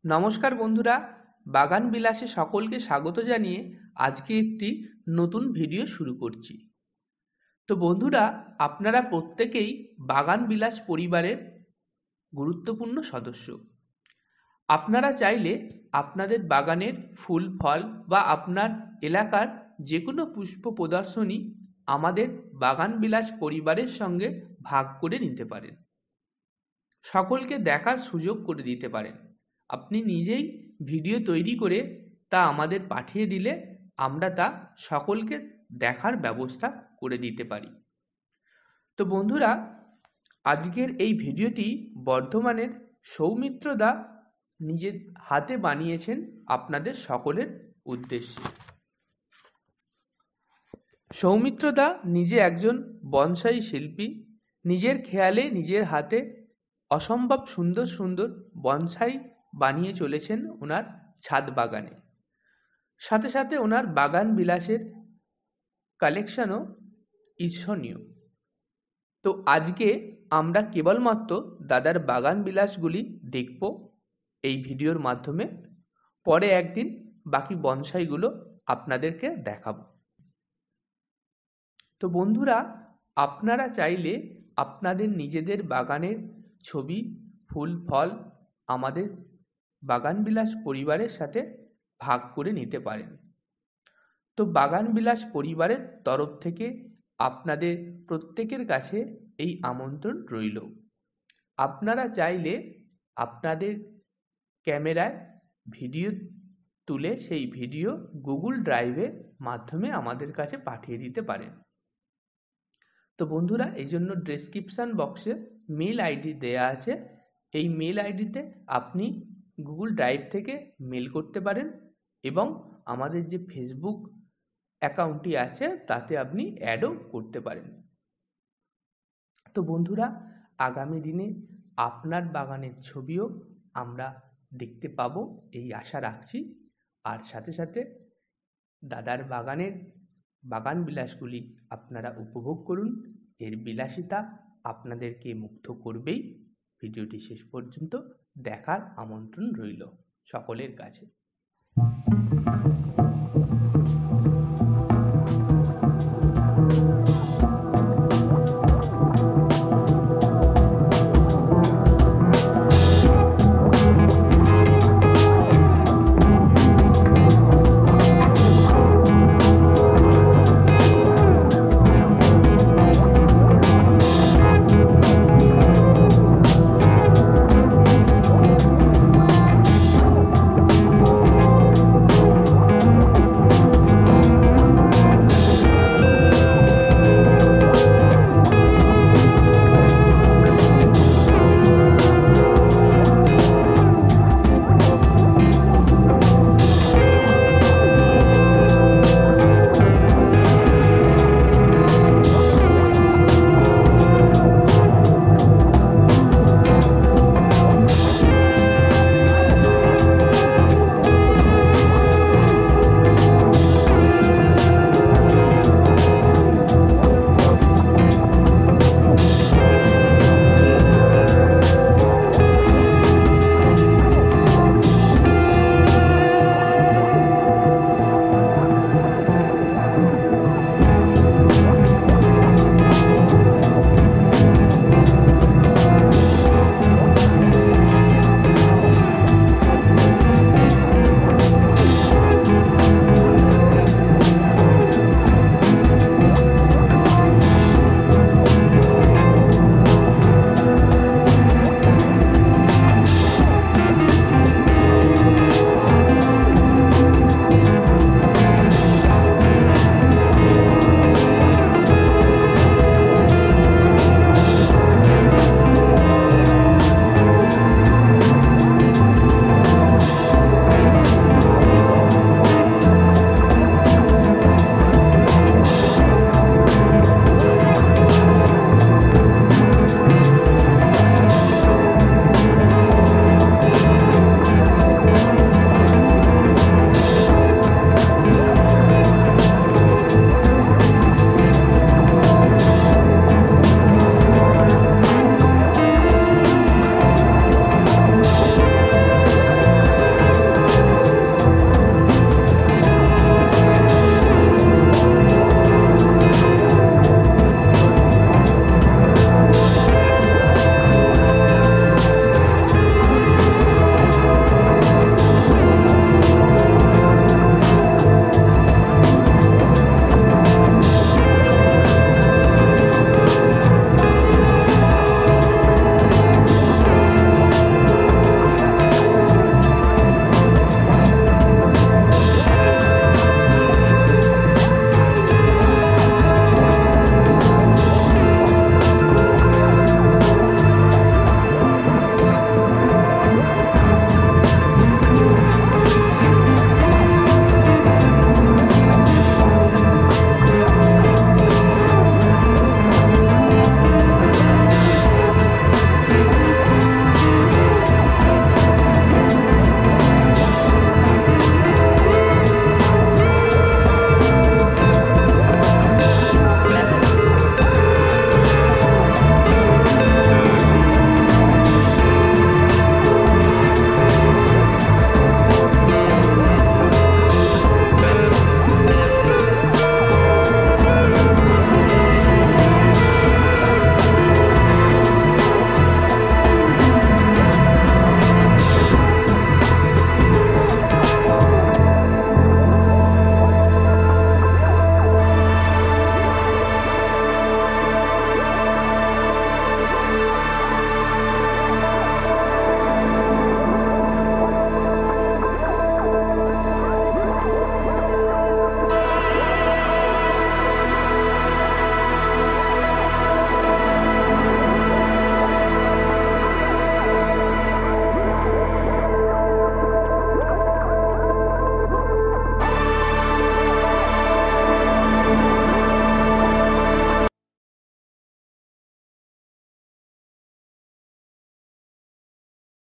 নমস্কার বন্ধুরা, বাগান বিলাসে সকলকে স্বাগত জানিয়ে আজকে একটি নতুন ভিডিও শুরু করছি। তো বন্ধুরা, আপনারা প্রত্যেকেই বাগান বিলাস পরিবারের গুরুত্বপূর্ণ সদস্য। আপনারা চাইলে আপনাদের বাগানের ফুল ফল বা আপনার এলাকার যে কোনো পুষ্প প্রদর্শনী আমাদের বাগান বিলাস পরিবারের সঙ্গে ভাগ করে নিতে পারেন, সকলকে দেখার সুযোগ করে দিতে পারেন। আপনি নিজেই ভিডিও তৈরি করে তা আমাদের পাঠিয়ে দিলে আমরা তা সকলকে দেখার ব্যবস্থা করে দিতে পারি। তো বন্ধুরা, আজকের এই ভিডিওটি বর্ধমানের সৌমিত্র দা নিজের হাতে বানিয়েছেন আপনাদের সকলের উদ্দেশ্যে। সৌমিত্র দা নিজে একজন বনসাই শিল্পী। নিজের খেয়ালে নিজের হাতে অসম্ভব সুন্দর সুন্দর বনসাই বানিয়ে চলেছেন ওনার ছাদ বাগানে। সাথে সাথে ওনার বাগান বিলাসের কালেকশনও ঈর্ষণীয়। তো আজকে আমরা কেবলমাত্র দাদার বাগান বিলাসগুলি দেখব এই ভিডিওর মাধ্যমে। পরে একদিন বাকি বনসাইগুলো আপনাদেরকে দেখাবো। তো বন্ধুরা, আপনারা চাইলে আপনাদের নিজেদের বাগানের ছবি, ফুল ফল আমাদের বাগান বিলাস পরিবারের সাথে ভাগ করে নিতে পারেন। তো বাগান বিলাস পরিবারের তরফ থেকে আপনাদের প্রত্যেকের কাছে এই আমন্ত্রণ রইল। আপনারা চাইলে আপনাদের ক্যামেরায় ভিডিও তুলে সেই ভিডিও গুগল ড্রাইভের মাধ্যমে আমাদের কাছে পাঠিয়ে দিতে পারেন। তো বন্ধুরা, এই জন্য ডেসক্রিপশন বক্সে মেল আইডি দেয়া আছে। এই মেল আইডিতে আপনি গুগল ড্রাইভ থেকে মেল করতে পারেন এবং আমাদের যে ফেসবুক অ্যাকাউন্টটি আছে তাতে আপনি অ্যাডও করতে পারেন। তো বন্ধুরা, আগামী দিনে আপনার বাগানের ছবিও আমরা দেখতে পাবো এই আশা রাখছি। আর সাথে সাথে দাদার বাগানের বাগান বিলাসগুলি আপনারা উপভোগ করুন। এর বিলাসিতা আপনাদেরকে মুগ্ধ করবেই। ভিডিওটি শেষ পর্যন্ত দেখার আমন্ত্রণ রইল সকলের কাছে।